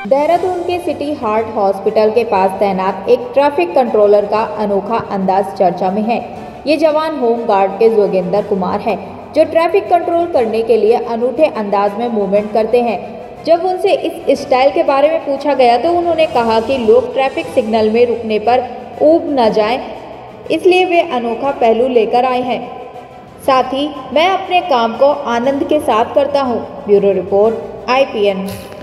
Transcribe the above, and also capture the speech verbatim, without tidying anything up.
देहरादून के city heart hospital के पास तैनात एक ट्रैफिक कंट्रोलर का अनोखा अंदाज चर्चा में है। ये जवान होम गार्ड के जोगेंद्र कुमार है, जो ट्रैफिक कंट्रोल करने के लिए अनूठे अंदाज में मूवमेंट करते हैं। जब उनसे इस स्टाइल के बारे में पूछा गया तो उन्होंने कहा कि लोग ट्रैफिक सिग्नल में रुकने पर ऊब न जाएं, इसलिए वे अनोखा पहलू लेकर आए हैं। साथ ही मैं अपने काम को आनंद के साथ करता हूँ। Bureau report I P N.